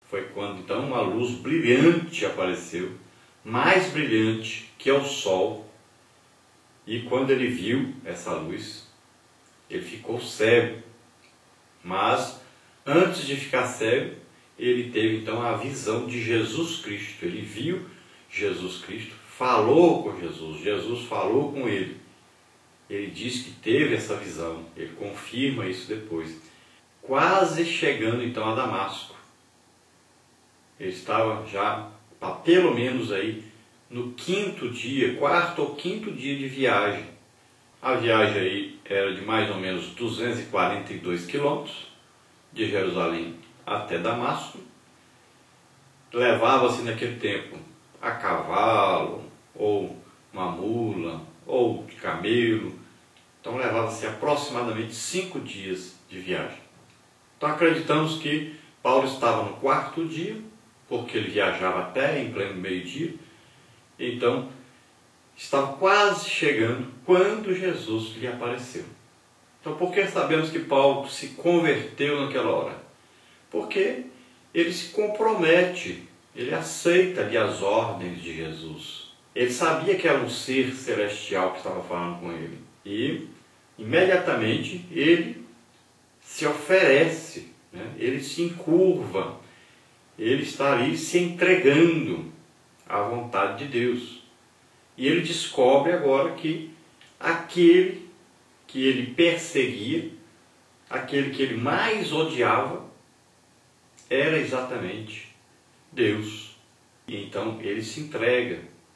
foi quando então uma luz brilhante apareceu, mais brilhante que o sol. E quando ele viu essa luz, ele ficou cego. Mas antes de ficar cego, ele teve então a visão de Jesus Cristo. Ele viu Jesus Cristo, falou com Jesus, Jesus falou com ele. Ele diz que teve essa visão, ele confirma isso depois. Quase chegando então a Damasco. Ele estava já, pelo menos aí, no quarto ou quinto dia de viagem. A viagem aí era de mais ou menos 242 quilômetros, de Jerusalém até Damasco. Levava-se naquele tempo a cavalo, ou uma mula, ou de camelo. Então levava-se aproximadamente 5 dias de viagem. Então acreditamos que Paulo estava no quarto dia, porque ele viajava até em pleno meio-dia. Então estava quase chegando quando Jesus lhe apareceu. Então por que sabemos que Paulo se converteu naquela hora? Porque ele se compromete, ele aceita ali as ordens de Jesus. Ele sabia que era um ser celestial que estava falando com ele. E imediatamente ele se oferece, né? Ele se encurva, ele está ali se entregando à vontade de Deus. E ele descobre agora que aquele que ele perseguia, aquele que ele mais odiava, era exatamente Deus. E então ele se entrega.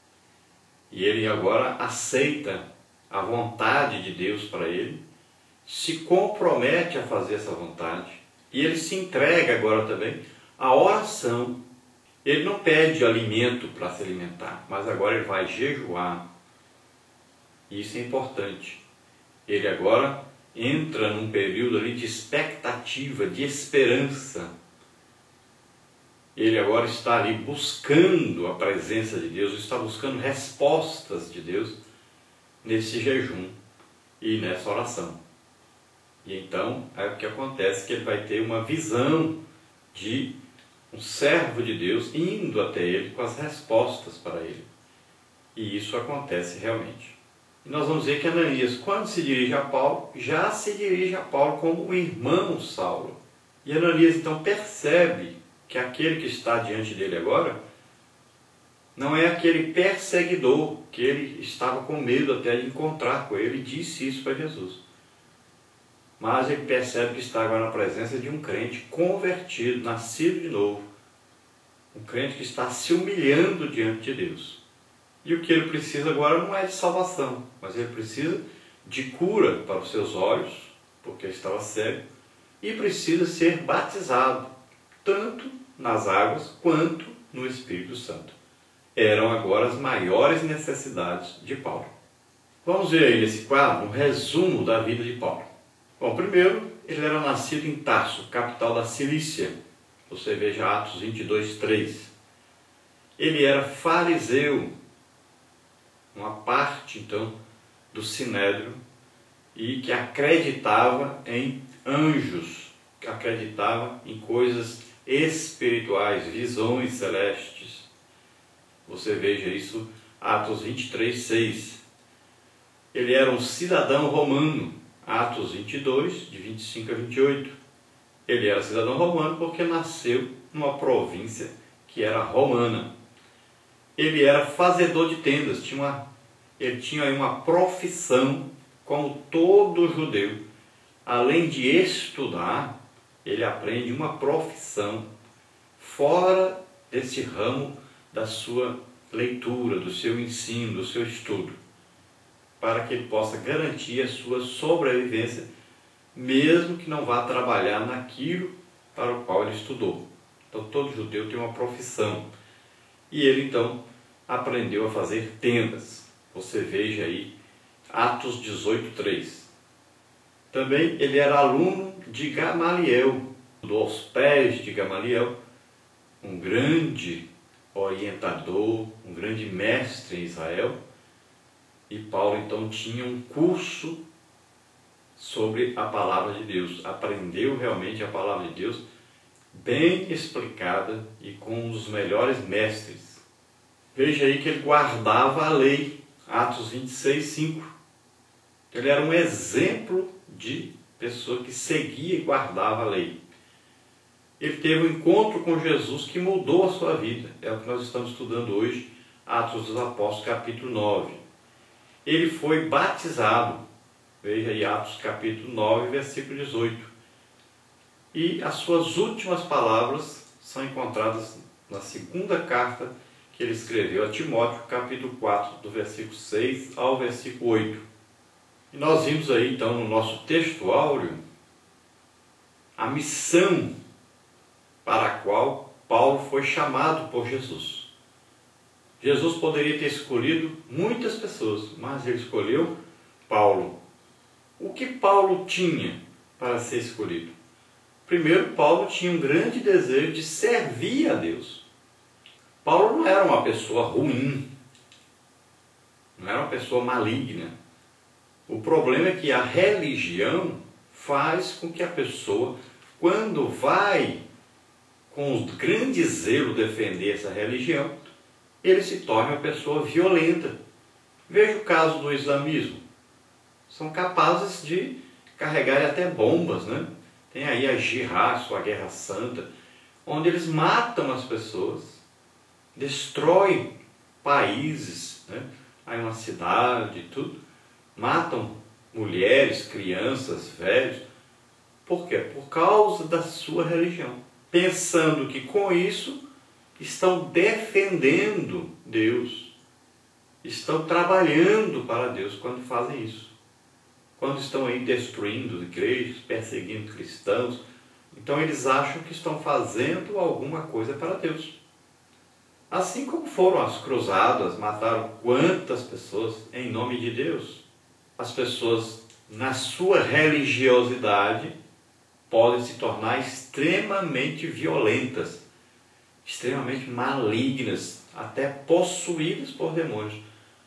E ele agora aceita a vontade de Deus para ele, se compromete a fazer essa vontade. E ele se entrega agora também à oração. Ele não pede alimento para se alimentar, mas agora ele vai jejuar. Isso é importante. Ele agora entra num período ali de expectativa, de esperança. Ele agora está ali buscando a presença de Deus, está buscando respostas de Deus nesse jejum e nessa oração. E então é o que acontece, que ele vai ter uma visão de um servo de Deus indo até ele com as respostas para ele. E isso acontece realmente. E nós vamos ver que Ananias, quando se dirige a Paulo, já se dirige a Paulo como o irmão Saulo. E Ananias então percebe que aquele que está diante dele agora não é aquele perseguidor que ele estava com medo até de encontrar com ele, e disse isso para Jesus. Mas ele percebe que está agora na presença de um crente convertido, nascido de novo. Um crente que está se humilhando diante de Deus. E o que ele precisa agora não é de salvação, mas ele precisa de cura para os seus olhos, porque ele estava cego, e precisa ser batizado, tanto nas águas quanto no Espírito Santo. Eram agora as maiores necessidades de Paulo. Vamos ver aí nesse quadro um resumo da vida de Paulo. Bom, primeiro, ele era nascido em Tarso, capital da Cilícia. Você veja Atos 22, 3. Ele era fariseu, uma parte, então, do Sinédrio, e que acreditava em anjos, que acreditava em coisas espirituais, visões celestes. Você veja isso, Atos 23, 6. Ele era um cidadão romano, Atos 22, de 25 a 28. Ele era cidadão romano porque nasceu numa província que era romana. Ele era fazedor de tendas, ele tinha uma profissão como todo judeu. Além de estudar, ele aprende uma profissão fora desse ramo da sua leitura, do seu ensino, do seu estudo, para que ele possa garantir a sua sobrevivência, mesmo que não vá trabalhar naquilo para o qual ele estudou. Então todo judeu tem uma profissão. E ele então aprendeu a fazer tendas. Você veja aí Atos 18, 3. Também ele era aluno de Gamaliel, aos pés de Gamaliel, um grande orientador, um grande mestre em Israel. E Paulo então tinha um curso sobre a palavra de Deus, aprendeu realmente a palavra de Deus bem explicada e com um dos melhores mestres. Veja aí que ele guardava a lei, Atos 26, 5. Ele era um exemplo de pessoa que seguia e guardava a lei. Ele teve um encontro com Jesus que mudou a sua vida. É o que nós estamos estudando hoje, Atos dos Apóstolos, capítulo 9. Ele foi batizado. Veja aí Atos capítulo 9, versículo 18. E as suas últimas palavras são encontradas na segunda carta que ele escreveu a Timóteo, capítulo 4, do versículo 6 ao versículo 8. E nós vimos aí então no nosso texto áureo a missão para a qual Paulo foi chamado por Jesus. Jesus poderia ter escolhido muitas pessoas, mas ele escolheu Paulo. O que Paulo tinha para ser escolhido? Primeiro, Paulo tinha um grande desejo de servir a Deus. Paulo não era uma pessoa ruim, não era uma pessoa maligna. O problema é que a religião faz com que a pessoa, quando vai com grande zelo defender essa religião, ele se torne uma pessoa violenta. Veja o caso do islamismo. São capazes de carregar até bombas, né? Tem aí a Jihad, sua guerra santa, onde eles matam as pessoas, destroem países, né? Aí uma cidade e tudo, matam mulheres, crianças, velhos. Por quê? Por causa da sua religião. Pensando que com isso estão defendendo Deus, estão trabalhando para Deus quando fazem isso. Quando estão aí destruindo igrejas, perseguindo cristãos, então eles acham que estão fazendo alguma coisa para Deus. Assim como foram as cruzadas, mataram quantas pessoas em nome de Deus. As pessoas, na sua religiosidade, podem se tornar extremamente violentas, extremamente malignas, até possuídas por demônios,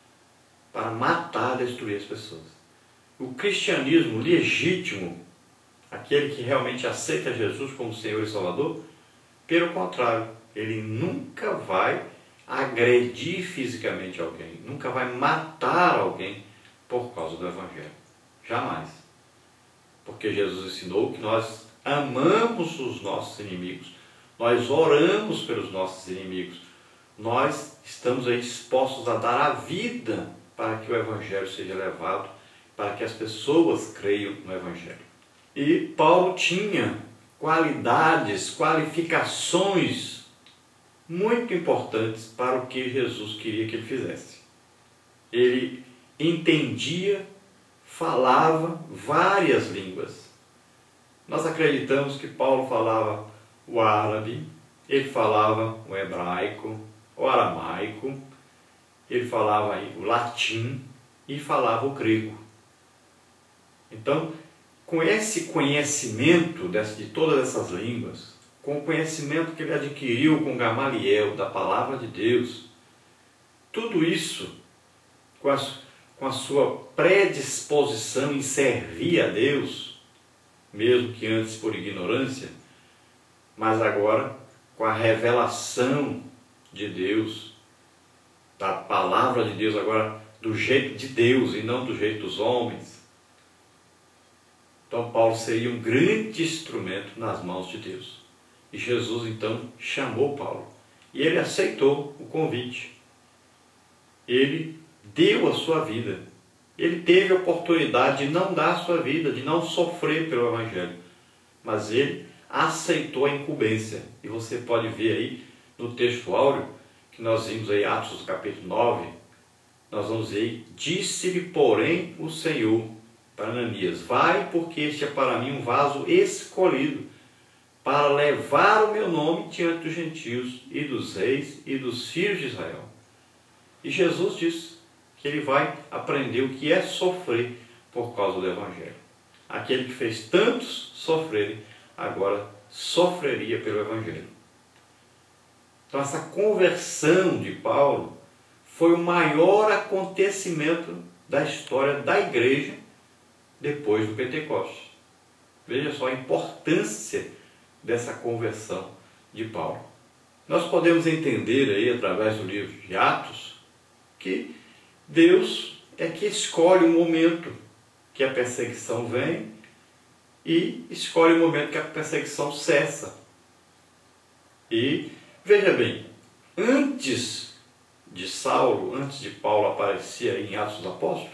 para matar, destruir as pessoas. O cristianismo legítimo, aquele que realmente aceita Jesus como Senhor e Salvador, pelo contrário, ele nunca vai agredir fisicamente alguém, nunca vai matar alguém por causa do Evangelho. Jamais. Porque Jesus ensinou que nós amamos os nossos inimigos, nós oramos pelos nossos inimigos, nós estamos aí dispostos a dar a vida para que o Evangelho seja levado, para que as pessoas creiam no Evangelho. E Paulo tinha qualidades, qualificações muito importantes para o que Jesus queria que ele fizesse. Ele entendia, falava várias línguas. Nós acreditamos que Paulo falava o árabe, ele falava o hebraico, o aramaico, ele falava aí o latim e falava o grego. Então, com esse conhecimento de todas essas línguas, com o conhecimento que ele adquiriu com Gamaliel, da palavra de Deus, tudo isso, com a sua predisposição em servir a Deus, mesmo que antes por ignorância, mas agora com a revelação de Deus, da palavra de Deus, agora do jeito de Deus e não do jeito dos homens. Então Paulo seria um grande instrumento nas mãos de Deus. E Jesus então chamou Paulo. E ele aceitou o convite. Ele deu a sua vida. Ele teve a oportunidade de não dar a sua vida, de não sofrer pelo Evangelho. Mas ele aceitou a incumbência. E você pode ver aí no texto áureo, que nós vimos aí, Atos capítulo 9, nós vamos ver, disse-lhe, porém, o Senhor para Ananias, vai, porque este é para mim um vaso escolhido, para levar o meu nome diante dos gentios e dos reis e dos filhos de Israel. E Jesus disse que ele vai aprender o que é sofrer por causa do Evangelho. Aquele que fez tantos sofrerem, agora sofreria pelo Evangelho. Então essa conversão de Paulo foi o maior acontecimento da história da igreja depois do Pentecostes. Veja só a importância dessa conversão de Paulo. Nós podemos entender aí, através do livro de Atos, que Deus é que escolhe o momento que a perseguição vem e escolhe o momento que a perseguição cessa. E, veja bem, antes de Saulo, antes de Paulo aparecer em Atos dos Apóstolos,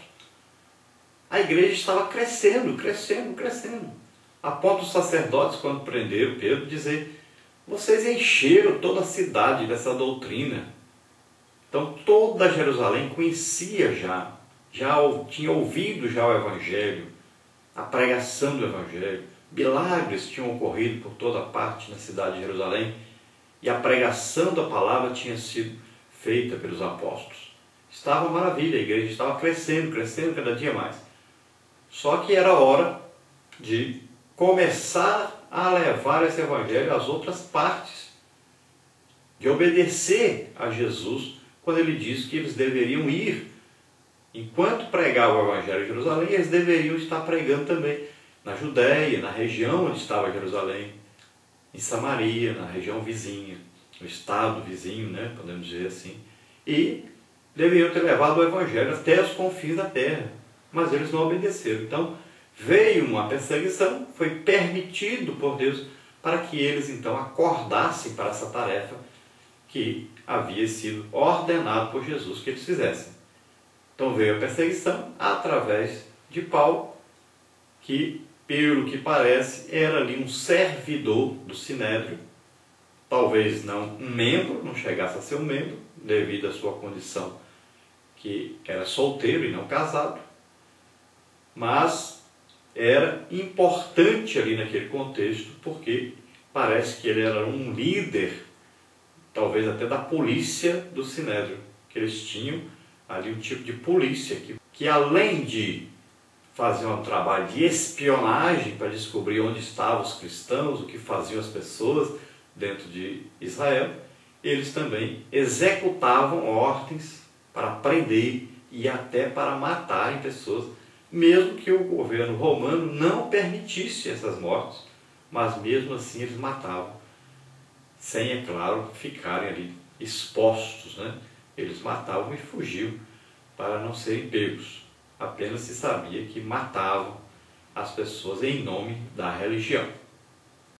a igreja estava crescendo, crescendo, crescendo. A ponto dos sacerdotes, quando prenderam Pedro, dizer: vocês encheram toda a cidade dessa doutrina. Então toda Jerusalém conhecia já tinha ouvido já o Evangelho, a pregação do Evangelho. Milagres tinham ocorrido por toda parte na cidade de Jerusalém e a pregação da palavra tinha sido feita pelos apóstolos. Estava uma maravilha, a igreja estava crescendo, crescendo cada dia mais. Só que era hora de começar a levar esse Evangelho às outras partes, de obedecer a Jesus quando ele disse que eles deveriam ir. Enquanto pregava o Evangelho em Jerusalém, eles deveriam estar pregando também na Judéia, na região onde estava Jerusalém, em Samaria, na região vizinha, no estado vizinho, né, podemos dizer assim, e deveriam ter levado o Evangelho até os confins da terra, mas eles não obedeceram. Então veio uma perseguição, foi permitido por Deus para que eles então acordassem para essa tarefa que havia sido ordenado por Jesus que eles fizessem. Então veio a perseguição através de Paulo, que, pelo que parece, era ali um servidor do Sinédrio, talvez não um membro, não chegasse a ser um membro, devido à sua condição que era solteiro e não casado, mas era importante ali naquele contexto, porque parece que ele era um líder, talvez até da polícia do Sinédrio, que eles tinham ali um tipo de polícia que além de fazer um trabalho de espionagem para descobrir onde estavam os cristãos, o que faziam as pessoas dentro de Israel, eles também executavam ordens para prender e até para matarem pessoas, mesmo que o governo romano não permitisse essas mortes, mas mesmo assim eles matavam, sem, é claro, ficarem ali expostos, né? Eles matavam e fugiam para não serem pegos. Apenas se sabia que matavam as pessoas em nome da religião.